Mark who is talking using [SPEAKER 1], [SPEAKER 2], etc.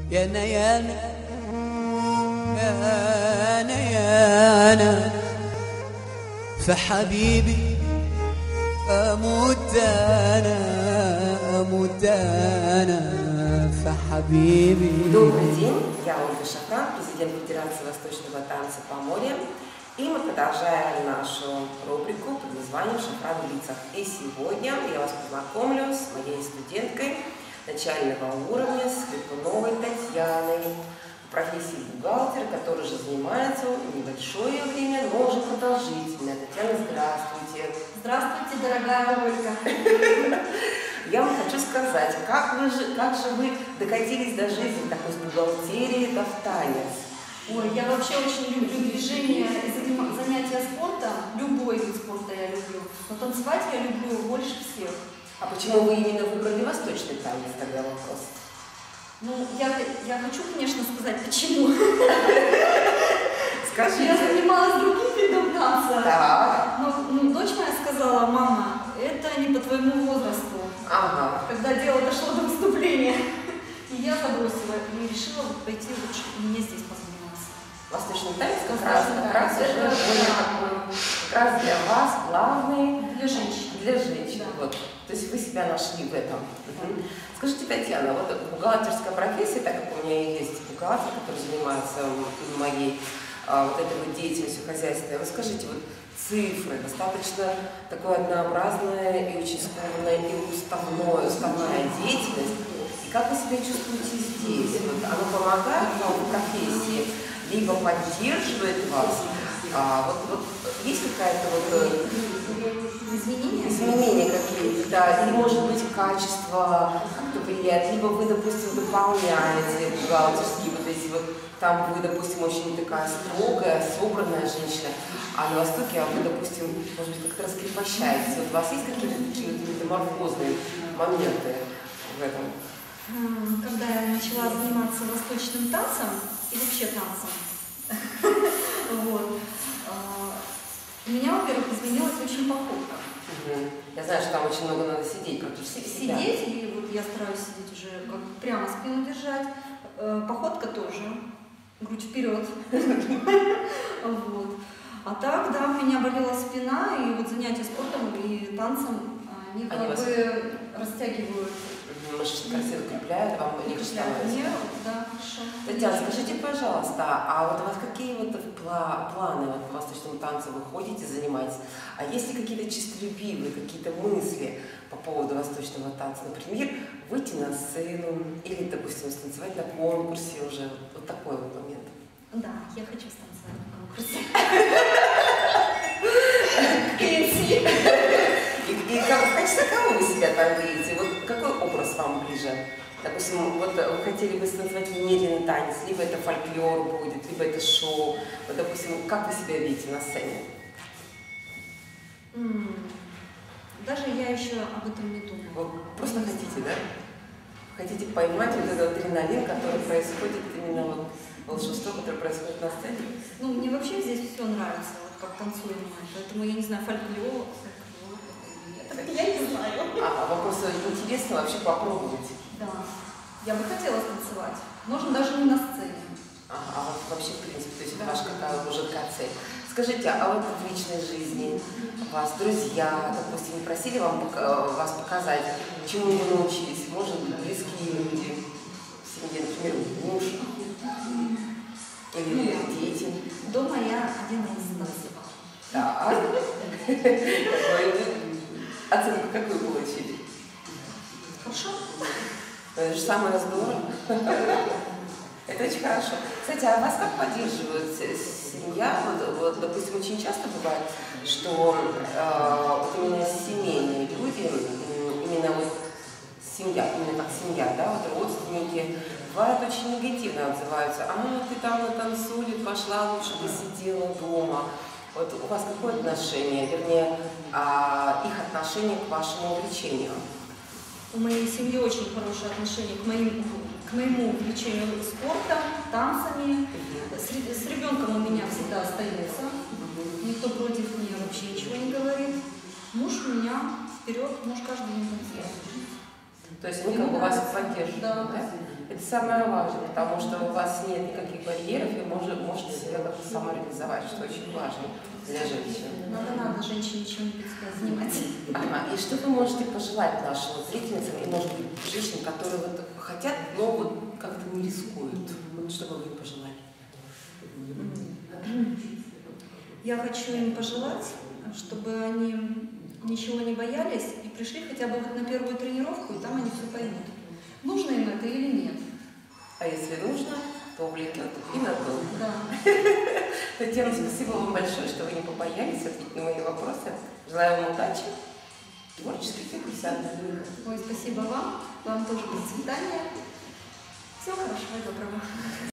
[SPEAKER 1] يانا يانا يانا يانا فحبيبي أموت أنا أموت أنا فحبيبي.
[SPEAKER 2] Добрый день, я Ольга Шафран, президент Федерации Восточного танца Поморья. И мы продолжаем нашу рубрику под названием «Шафран в лицах». И сегодня я вас познакомлю с моей студенткой начального уровня, Слепуновой Татьяной, в профессии бухгалтера, которая уже занимается небольшое время, но уже продолжительно. Татьяна, здравствуйте.
[SPEAKER 3] Здравствуйте, дорогая Ольга.
[SPEAKER 2] Я вам хочу сказать, как же вы докатились до жизни такой с бухгалтерии, до в танец?
[SPEAKER 3] Ой, я вообще очень люблю движение и занятия спортом. Любой вид спорта я люблю. Но танцевать я люблю больше всех.
[SPEAKER 2] А почему вы именно выбрали восточный танец, тогда вопрос?
[SPEAKER 3] Ну, я хочу, конечно, сказать, почему.
[SPEAKER 2] Скажите.
[SPEAKER 3] Я занималась другим видом танца.
[SPEAKER 2] Да.
[SPEAKER 3] Но дочь моя сказала: мама, это не по твоему возрасту.
[SPEAKER 2] Ага.
[SPEAKER 3] Когда дело дошло до выступления. И я забросила и решила пойти лучше мне здесь позаниматься.
[SPEAKER 2] Восточный танец как раз это как раз для вас главный
[SPEAKER 3] Для женщин.
[SPEAKER 2] Для женщин. Да. Вот. То есть вы себя нашли в этом. Угу. Скажите, Татьяна, вот бухгалтерская профессия, так как у меня есть бухгалтер, который занимается моей вот этой вот деятельностью хозяйства, вы скажите, вот цифры, достаточно такое однообразное и очень скованное и уставная деятельность. И как вы себя чувствуете здесь? Вот оно помогает вам в профессии, либо поддерживает вас? Вот есть какая-то вот изменения какие-то, да, или может быть качество как-то влияет, либо вы, допустим, дополняете бухгалтерские вот эти вот, там вы, допустим, очень такая строгая, собранная женщина, а на Востоке вы, допустим, может быть, как-то раскрепощаетесь. Вот у вас есть какие-то такие метаморфозные моменты в этом?
[SPEAKER 3] Когда я начала заниматься восточным танцем и вообще танцем, у меня, во-первых, изменилась очень походка.
[SPEAKER 2] Я знаю, что там очень много надо сидеть, практически
[SPEAKER 3] сидеть, и вот я стараюсь сидеть уже как прямо спину держать. Походка тоже, грудь вперед. Вот. А так, да, у меня болела спина, и вот занятия спортом и танцем, они как бы растягивают.
[SPEAKER 2] Мышцы красиво укрепляют, вам легче становится.
[SPEAKER 3] Да, хорошо.
[SPEAKER 2] Татьяна, скажите, пожалуйста, а вот у вас какие вот планы вот, по восточному танцу вы ходите, занимаетесь? А есть ли какие-то честолюбивые, какие-то мысли по поводу восточного танца? Например, выйти на сцену или, допустим, станцевать на конкурсе уже, вот такой вот момент.
[SPEAKER 3] Да, я хочу станцевать на конкурсе.
[SPEAKER 2] И в качестве кого вы себя там видите? Вот какой образ вам ближе? Допустим, вот вы хотели бы станцевать немедленный танец, либо это фольклор будет, либо это шоу. Вот, допустим, как вы себя видите на сцене?
[SPEAKER 3] Даже я еще об этом не думаю.
[SPEAKER 2] Вы просто хотите, да? Хотите поймать вот этот адреналин, который происходит, именно вот волшебство, которое происходит на сцене?
[SPEAKER 3] Ну, мне вообще здесь все нравится, вот как танцуем. Поэтому я не знаю, фольклор. Я не знаю.
[SPEAKER 2] Вопрос интересно вообще попробовать.
[SPEAKER 3] Да. Я бы хотела танцевать. Можно даже не на сцене.
[SPEAKER 2] Вот вообще, в принципе, то есть это ваша какая уже такая цель. Скажите, а вот в личной жизни вас друзья, допустим, просили вас показать, чему вы научились? Может быть, близкие люди в семье, например, муж или дети?
[SPEAKER 3] Дома я один раз танцевала.
[SPEAKER 2] Так. Оценку какую получили?
[SPEAKER 3] Хорошо.
[SPEAKER 2] Это же самое здорово. Это очень хорошо. Кстати, а вас как поддерживает семья? Вот, допустим, очень часто бывает, что вот именно семейные люди, именно вот семья, именно как семья, да, вот родственники, бывают очень негативно отзываются. Ты там на танцуле пошла, лучше бы сидела дома. Вот у вас какое отношение, вернее, их отношение к вашему увлечению?
[SPEAKER 3] У моей семьи очень хорошее отношение к моему увлечению спортом, танцами. С ребенком у меня всегда остается. Никто против меня вообще ничего не говорит. Муж у меня вперед, муж каждый день танцует.
[SPEAKER 2] То есть мы как бы вас поддерживаем,
[SPEAKER 3] да?
[SPEAKER 2] Это самое важное, потому что у вас нет никаких барьеров, и можете себя как-то самореализовать, что очень важно для женщин.
[SPEAKER 3] Надо женщине чем-нибудь заниматься.
[SPEAKER 2] Ага. И что вы можете пожелать нашим зрительницам и, может быть, женщинам, которые вот хотят, но вот как-то не рискуют? Вот что бы вы им пожелали?
[SPEAKER 3] Я хочу им пожелать, чтобы они ничего не боялись и пришли хотя бы вот на первую тренировку, и там они все поймут. Нужно им это или нет.
[SPEAKER 2] А если нужно, то увлекнут и надолго.
[SPEAKER 3] Да.
[SPEAKER 2] Татьяна, спасибо вам большое, что вы не побоялись ответить на мои вопросы. Желаю вам удачи, творческих и профессиональных.
[SPEAKER 3] Ой, спасибо вам. Вам тоже процветания. Всего хорошего и доброго.